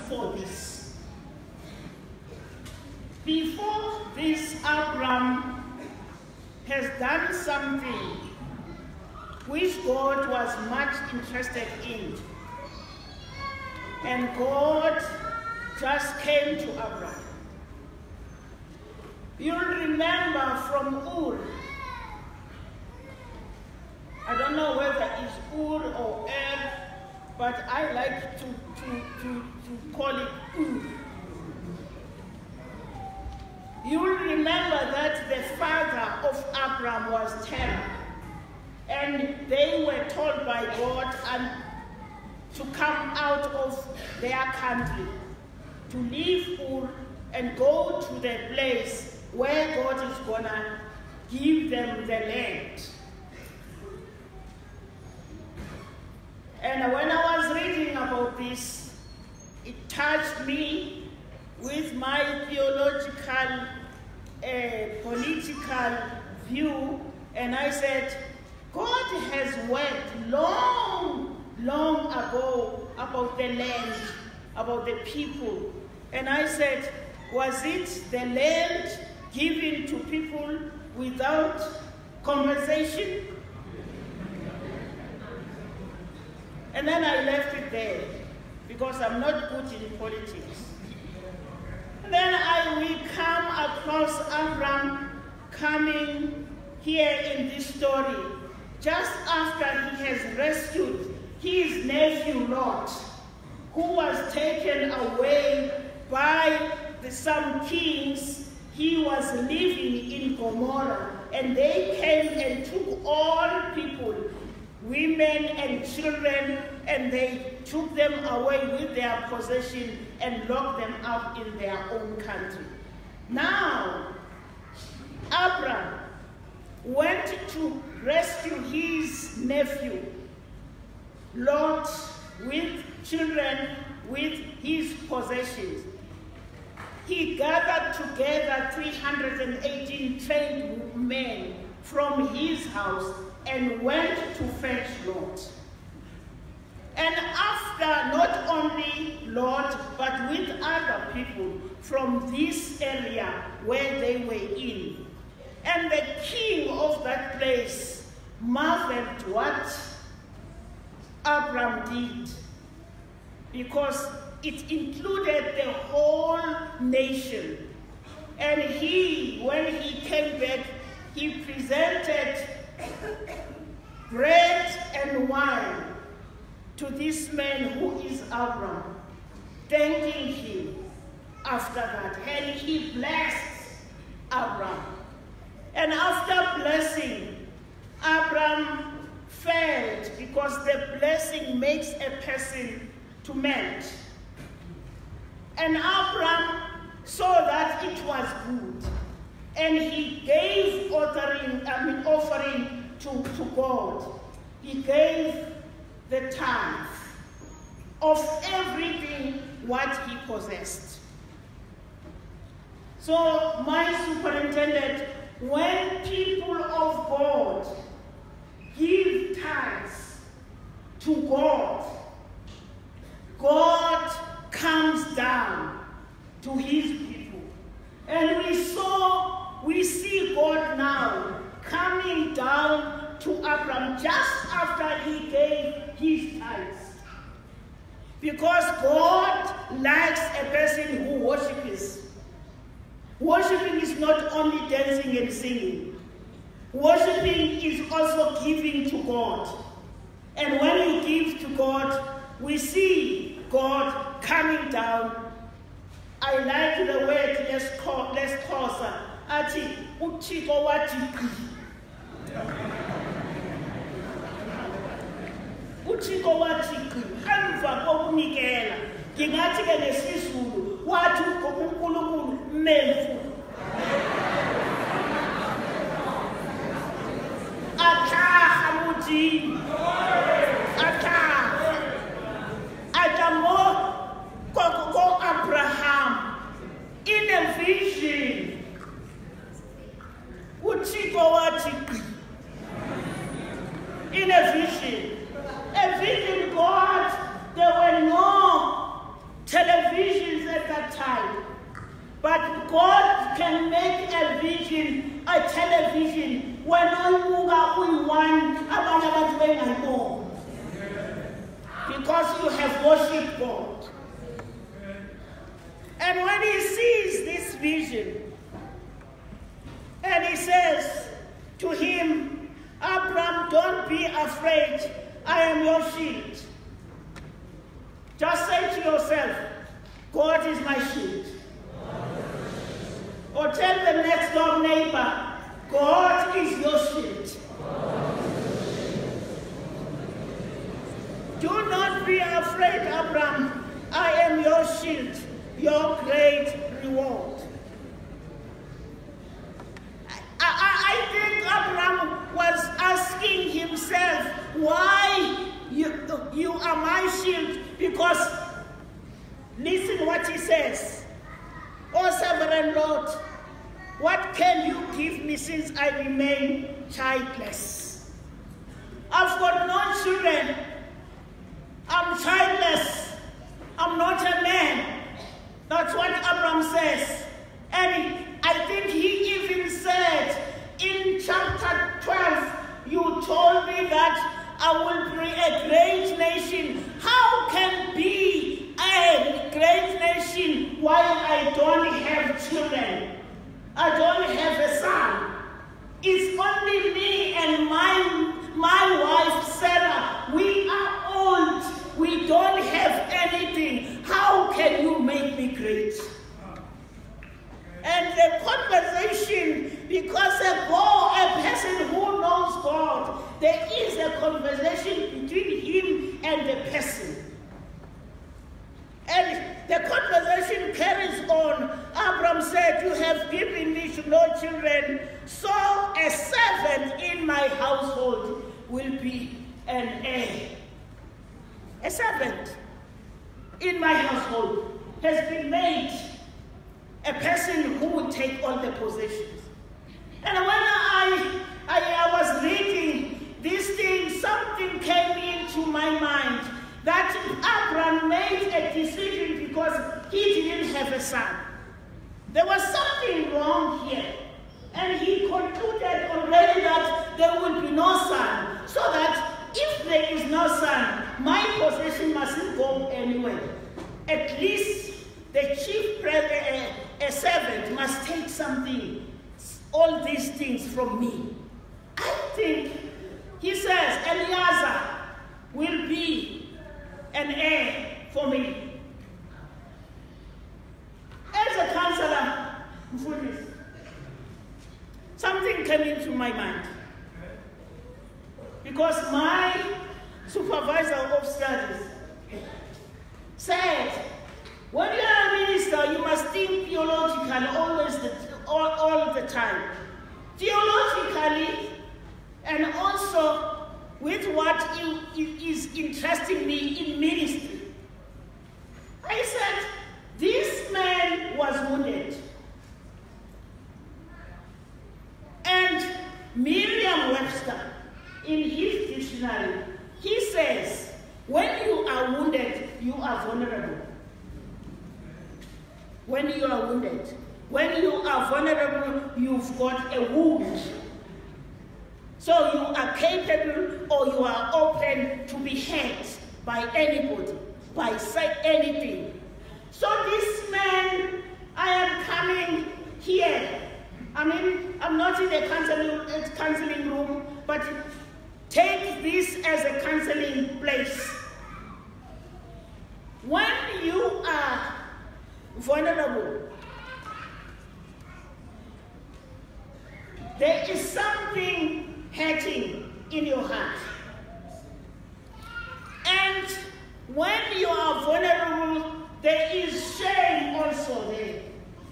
before this. Before this, Abraham has done something which God was much interested in. And God just came to Abraham. You'll remember from Ur. I don't know whether it's Ur or Er, but I like to call it Ur. You'll remember that the father of Abraham was Terah, and they were told by God to come out of their country, to leave Ur and go to the place where God is going to give them the land. And when I was reading about this, it touched me with my theological, political view, and I said, God has worked long, long ago about the land, about the people. And I said, was it the land given to people without compensation? And then I left it there because I'm not good in politics. And then we come across Abraham coming here in this story just after he has rescued his nephew Lot, who was taken away by some kings. He was living in Gomorrah, and they came and took all people, women and children, and they took them away with their possession and locked them up in their own country. Now, Abraham went to rescue his nephew, Lot, with children, with his possessions. He gathered together 318 trained men from his house and went to fetch Lot. And after not only Lot, but with other people from this area where they were in. And the king of that place marveled what Abraham did, because it included the whole nation. And when he came back, he presented bread and wine to this man who is Abraham, thanking him after that. And he blessed Abraham. And after blessing, Abraham felt, because the blessing makes a person to melt. And Abraham saw that it was good, and he gave offering to God. He gave the tithe of everything what he possessed. So my superintendent, when people of God give tithes to God, God comes down to his people. And we see God now coming down to Abraham just after he gave his tithes. Because God likes a person who worships. Worshipping is not only dancing and singing. Worshipping is also giving to God. And when you give to God, we see God coming down. I like the word lesixhosa athi uThixo wathi qhi. uThixo wathi qhi emva kokunikela. Ngingathi ke nesiZulu wathi uNkulunkulu memfu. Atha muthi Atamo Koko Abraham in a vision. uThixo wathi in a vision. A vision, God, there were no television visions at that time. But God can make a vision, a television, when because you have worshipped God. And when he sees this vision, and he says to him, Abraham, don't be afraid, I am your shield. Just say to yourself, God is my shield. Or tell the next door neighbor, God is your shield. Do not be afraid, Abraham. I am your shield, your great reward. I think Abraham was asking himself, why you are my shield? Because listen what he says. Oh, sovereign Lord, what can you give me since I remain childless? I've got no children. I'm childless. I'm not a man. That's what Abraham says. And I think he even said in chapter 12, you told me that I will be a great nation. How can be a great nation while I don't have children? I don't have a son. It's only me and my wife Sarah. We are old. We don't have anything. How can you make me great? And the conversation, because a person who knows God, there is a conversation between him and the person. And the conversation carries on. Abraham said, you have given me no children, so a servant in my household will be an heir. A servant in my household has been made a person who will take all the possessions. And when I was reading this thing, something came into my mind that Abraham made a decision because he didn't have a son. There was something wrong here. And he concluded already that there will be no son, so that if there is no son, my possession mustn't go anywhere. At least the chief a servant must take something, all these things from me. I think, he says, Eliezer will be an heir for me. As a counselor, something came into my mind. Because my supervisor of studies said, when you are a minister, you must think theologically all the time. Theologically, and also with what is interesting me in ministry. I said, this man was wounded. And Merriam-Webster, in his dictionary, he says, when you are wounded, you are vulnerable. When you are wounded, when you are vulnerable, you've got a wound. So you are capable or you are open to be hurt by anybody, by anything. So this man, I am coming here. I mean, I'm not in the counseling room, but take this as a counseling place. When you are vulnerable, there is something hurting in your heart. And when you are vulnerable, there is shame also there.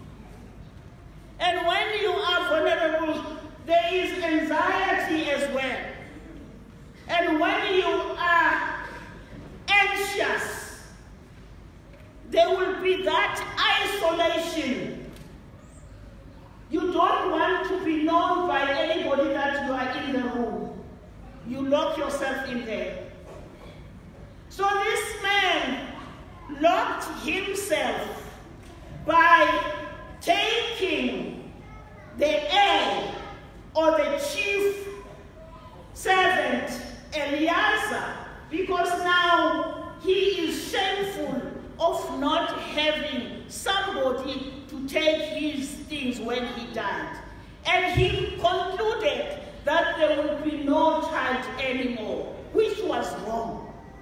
And when you are vulnerable, there is anxiety as well. And when you are anxious, there will be that isolation. You don't want to be known by anybody that you are in the room. You lock yourself in there. So this man locked himself by taking the heir or the chief servant Eleazar, because now he is shameful of not having somebody to take his things when he died. And he concluded that there will be no child anymore, which was wrong.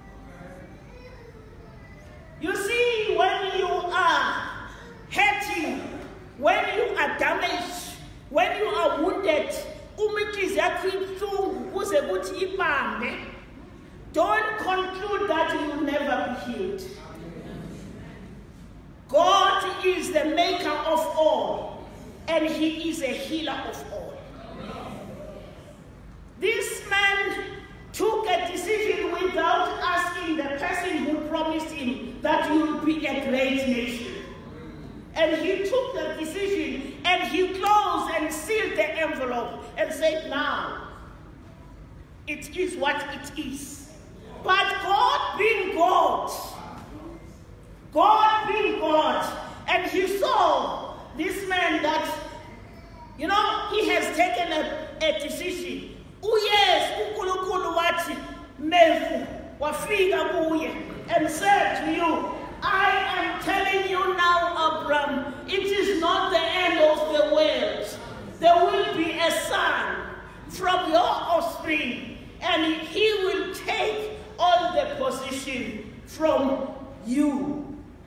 You see, when you are hurting, when you are damaged, when you are wounded, don't conclude that you will never be healed. God is the maker of all, and he is a healer of all. This man took a decision without asking the person who promised him that you will be a great nation. And he took the decision and he closed and sealed the envelope and said, now, it is what it is. But God being God, and he saw this man that, you know, he has taken a decision. Yes, and said to you, I am telling you now, Abraham, it is not the end of the world. There will be a son from your offspring, and he will take all the position from you.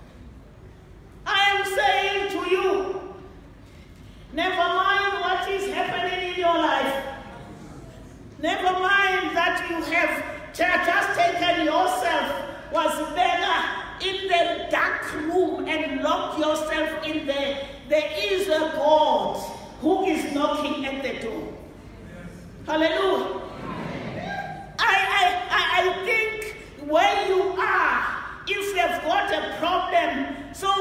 I am saying to you, never mind what is happening in your life. Never mind that you have just taken yourself, was better in the dark room and locked yourself in there. There is a God who is knocking at the door. Hallelujah. I think where you are, if you have got a problem, so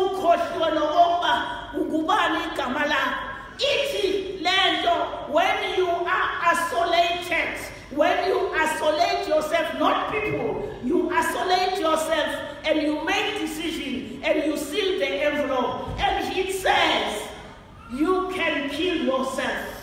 when you are isolated, when you isolate yourself, not people, you isolate yourself and you make decision and you seal the envelope, and it says you can kill yourself.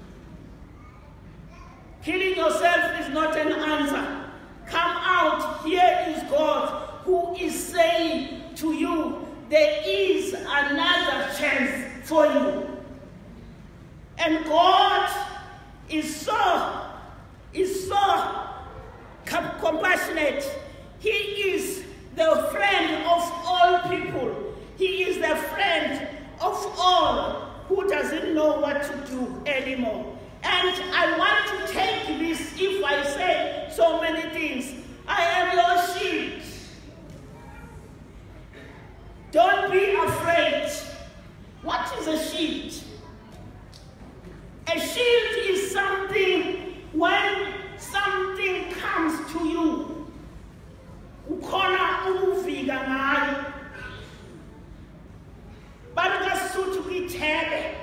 Killing yourself is not an answer. Come out. Here is God who is saying to you, there is another chance for you. And God is so compassionate. He is the friend of all people. He is the friend of all who doesn't know what to do anymore. And I want to take this, if I say so many things. I am your shield. Don't be afraid. What is a shield? A shield is something when something comes to you. Ukhona ukuvika ngayo. Bangasuthu kithebe.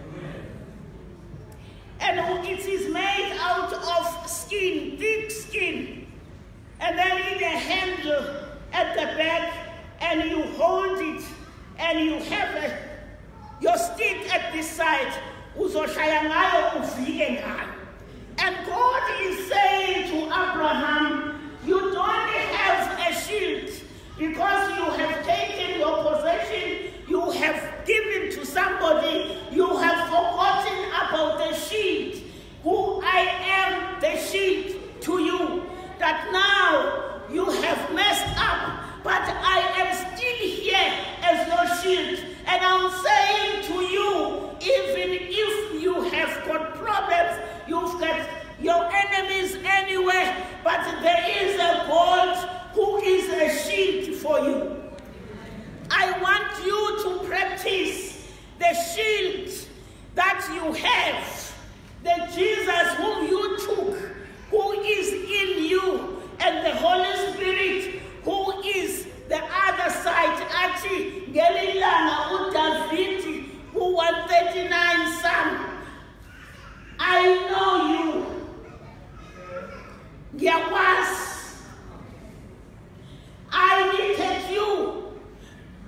And it is made out of skin, thick skin. And then in a handle at the back, and you hold it, and you have your stick at this side. And God is saying to Abraham, you don't have a shield because you have taken your possession, you have given to somebody, you have forgotten about the shield, who I am the shield to you, that now you have messed up, but I am still here as your shield. And I'm saying to you, even if you have got problems, you've got your enemies anywhere, but there is a God who is a shield for you. I want you to practice the shield that you have, the Jesus whom you took, who is in you, and the Holy Spirit who is the other side. Achi Gelilana uDavid who 139 Psalm. I know you. Giawas. I needed you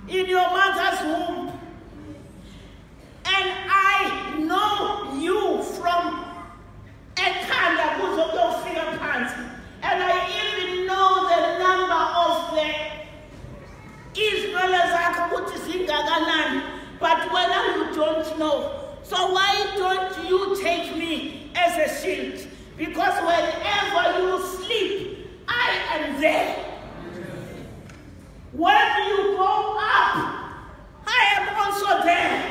in your mother's womb. And I know you from ekhanda kuze kuyofika phansi. And I even know the number of the Israel zakho ukuthi zingakanani. But whether you don't know. So why don't you take me as a shield? Because whenever you sleep, I am there. When you go up, I am also there.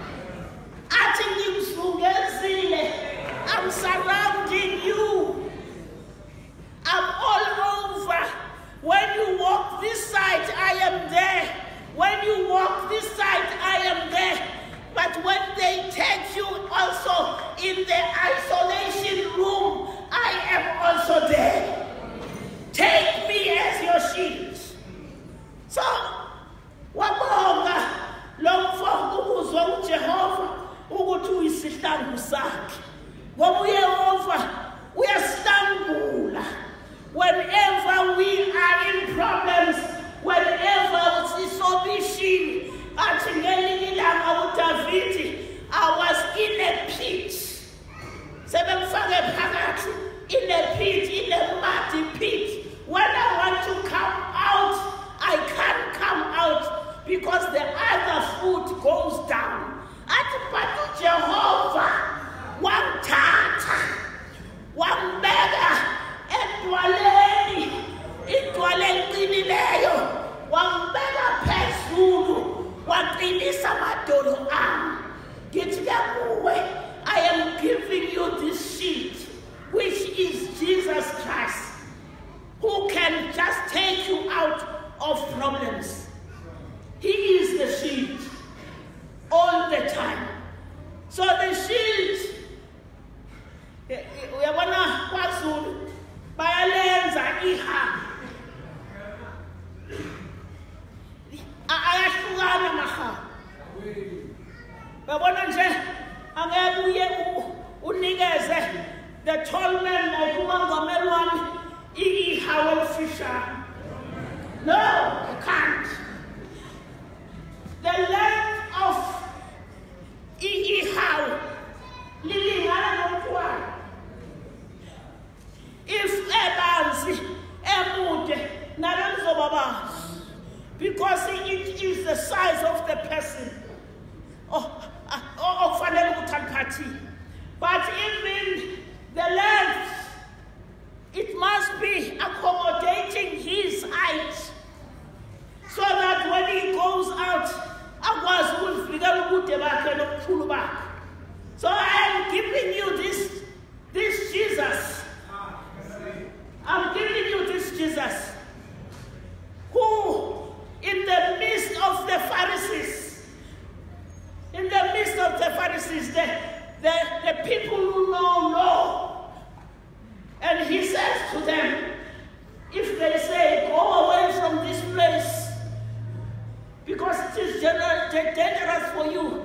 I'm surrounding you. I'm all over. When you walk this side, I am there. When you walk this side, I am there. But when they take you also in the isolation room, I am also there. Take me as your shield. So, wabonga lomfo ukuzwa uJehova ukuthi uyisihlangu sakhe. Ngoba uYehova uyasilangula. Whenever we are in problems, whenever sisobishini, athi ngelinye ilanga uDavidi, I was in a pit. Sebemfake phakathi in a pit, in a muddy pit. When I want to come out, I can't come out because the other foot goes down. At Jehovah, one tata, one beggar, one beggar pesulu, one inisa madolo am. Get them away. I am giving you this sheet, which is Jesus Christ, who can just take you out of problems. He is the shield all the time. So the shield, we wanna kwaZulu bayalenza iha. Ayahlukana maha. Babona nje angeke uye unikeze the tall man like uMangamelwane iha welfisha. No, I can't. The length of Ihau, lilingana nomntwana. If ebanzi, emude, nalo lizoba banzi. Because it is the size of the person. Okufanele ukuthi aliphathile. But even the length, it must be accommodating his height. So that when he goes out, so I am giving you this Jesus. I'm giving you this Jesus, who in the midst of the Pharisees, the people who know law, and he says to them, if they say, go away from this place, because it is dangerous for you.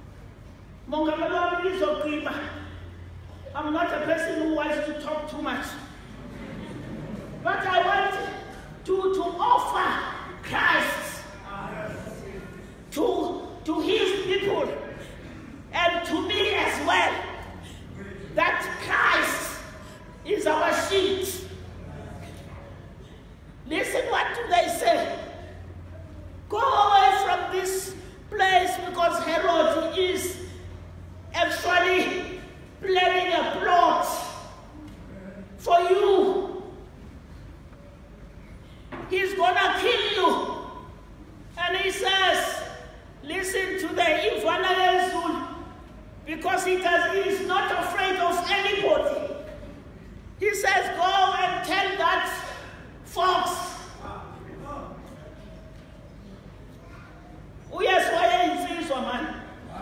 I'm not a person who wants to talk too much. But I want to offer Christ to his people and to me as well, that Christ is our shield. Listen, what do they say? Go away from this place because Herod is actually planning a plot for you. He's gonna kill you. And he says, listen to the Ivanayezul, because he is not afraid of anybody. He says, go and tell that fox. Yes, why is this man?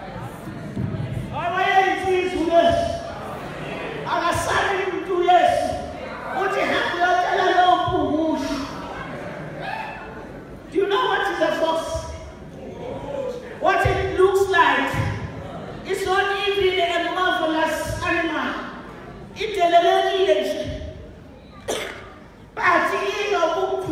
Why is this yes? I said him to yes. What you have do you know what is a fox? What it looks like? It's not even a marvelous animal. It's a little village. But you know,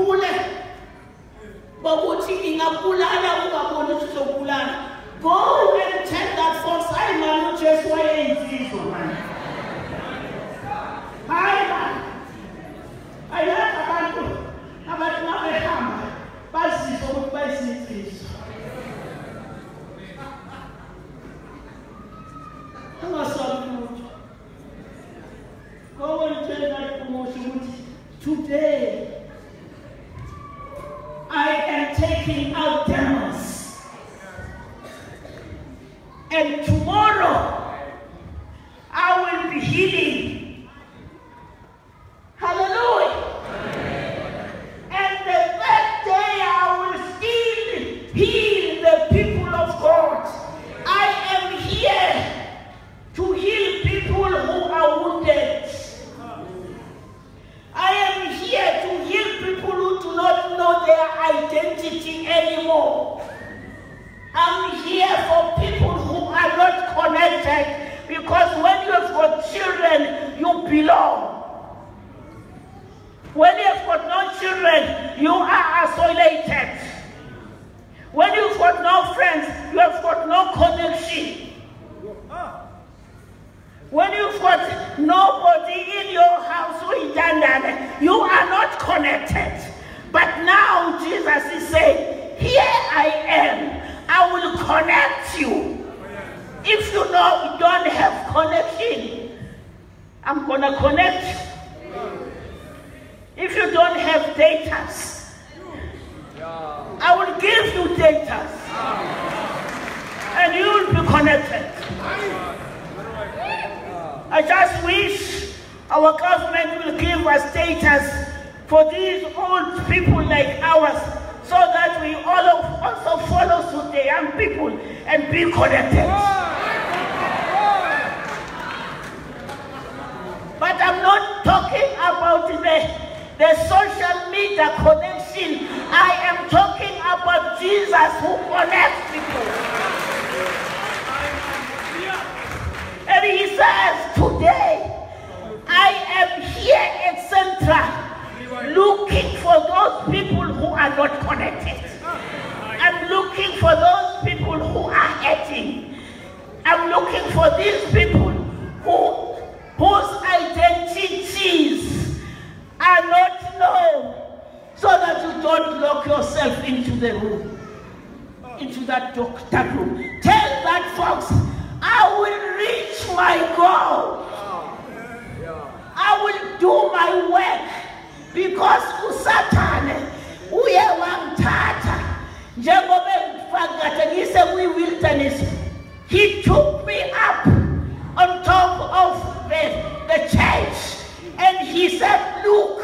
connected, because when you have got children, you belong. When you have got no children, you are isolated. When you've got no friends, you have got no connection. When you've got nobody in your house who is done, you are not connected. But now Jesus is saying, here I am. I will connect you. If you know you don't have connection, I'm going to connect you. If you don't have data, I will give you data. And you will be connected. I just wish our government will give us data for these old people like ours, so that we all also follow suit the young people and be connected. But I'm not talking about the social media connection. I am talking about Jesus who connects people. And he says, today, I am here at Central looking for those people who are not connected. I'm looking for those people who are hating. I'm looking for these people whose identities are not known, so that you don't lock yourself into the room, into that dark room. Tell that folks, I will reach my goal. I will do my work, because uSathane uye wangithatha njengoba ngifakade ngise kwi-wilderness. He took me up on top of the church, and he said, look,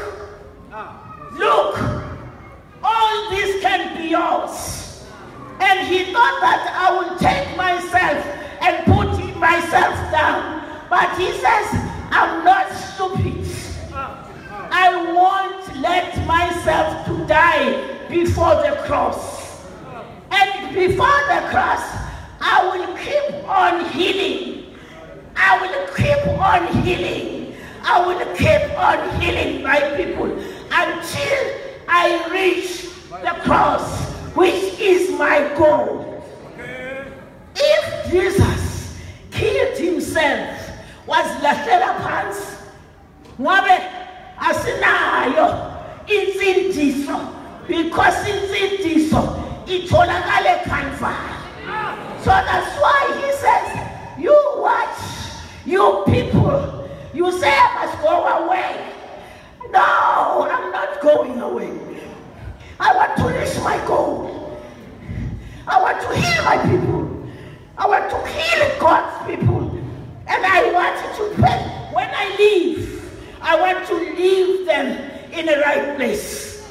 all this can be yours. And he thought that I would take myself and put myself down. But he says, I'm not stupid. I won't let myself to die before the cross. And before the cross, I will keep on healing. I will keep on healing. I will keep on healing my people until I reach the cross, which is my goal. If Jesus killed himself, was lahlela phansi, ngabe asinayo insindiso, because insindiso itholakala eCalvary. So that's why he says, you watch, you people, you say I must go away. No, I'm not going away. I want to reach my goal. I want to heal my people. I want to heal God's people. And I want to pray. When I leave, I want to leave them in the right place.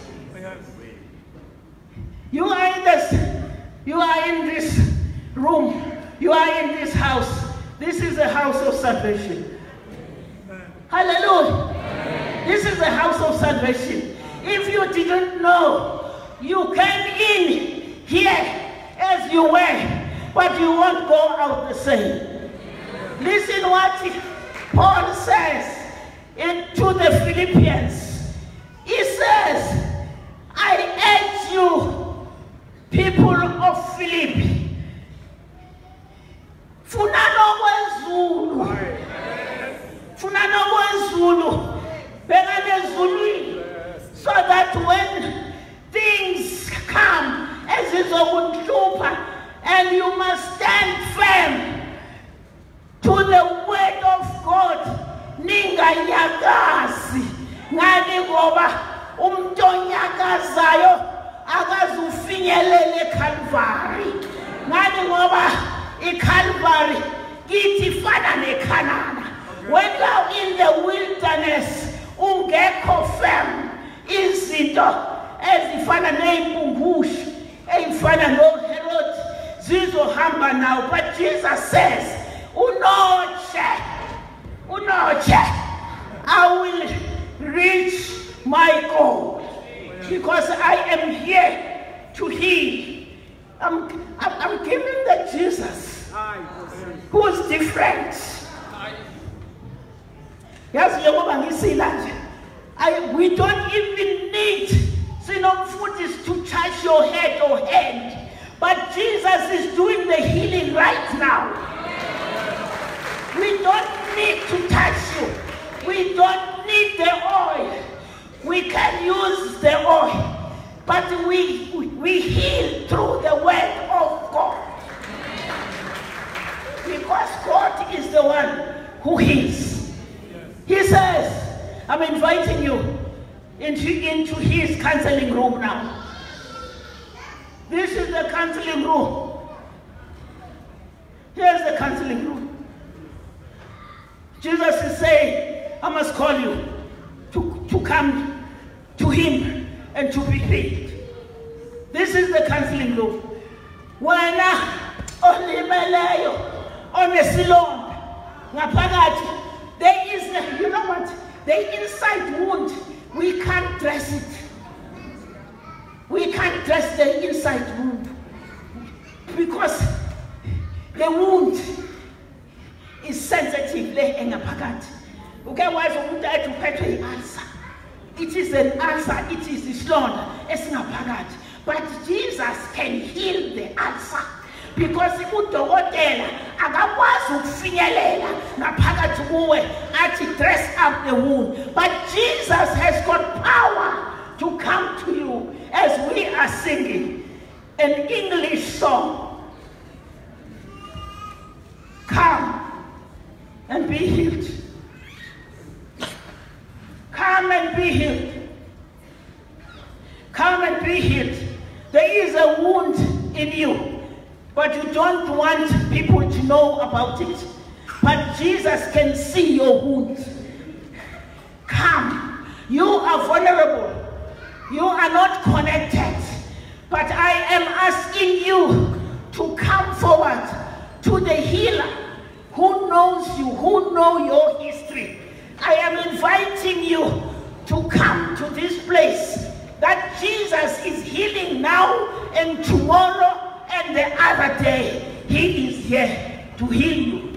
You are in this room. You are in this house. This is a house of salvation. Hallelujah. This is the house of salvation. If you didn't know, you came in here as you were, but you won't go out the same. Listen what Paul says to the Philippians. He says, I urge you, people of Philippi, funano wenzulu, so that when things come, as is a and you must stand firm to the word of God. Ninganyakazi ngani ngoba umntonyakazayo akazufinyelele eCalvary. Ngani ngoba iCalvary kithi fana neKhanani. When you are in the wilderness, ungekho firm, izinto ezifana ney'mpungushe ey'fana noHerod zizohamba nawo. But Jesus says, unoche, I will reach my goal, because I am here to heal. I'm giving the Jesus who's different. Yes, we don't even need to touch your head or hand, but Jesus is doing the healing right now. We don't need to touch you. We don't need the oil. We can use the oil, but we heal through the word of God. Because God is the one who heals. He says, I'm inviting you into his counseling room now. This is the counseling room. Here's the counseling room. Jesus is saying, I must call you to come to him and to be healed. This is the counseling room. Wena olimeleyo onesilonda ngaphakathi. There is, you know what? The inside wound, we can't dress it. We can't dress the inside wound because the wound is sensitive. Okay, why is the answer? It is an answer. It is the slaughter. It's not pagat. But Jesus can heal the answer. Because udokotela akakwazi ukufinyelela ngaphakathi kuwe athi dress up the wound, but Jesus has got power to come to you as we are singing an English song. Come and be healed. Come and be healed. Come and be healed. There is a wound in you, but you don't want people to know about it. But Jesus can see your wound. Come. You are vulnerable. You are not connected. But I am asking you to come forward to the healer who knows you, who knows your history. I am inviting you to come to this place that Jesus is healing now and tomorrow and the other day. He is here to heal you.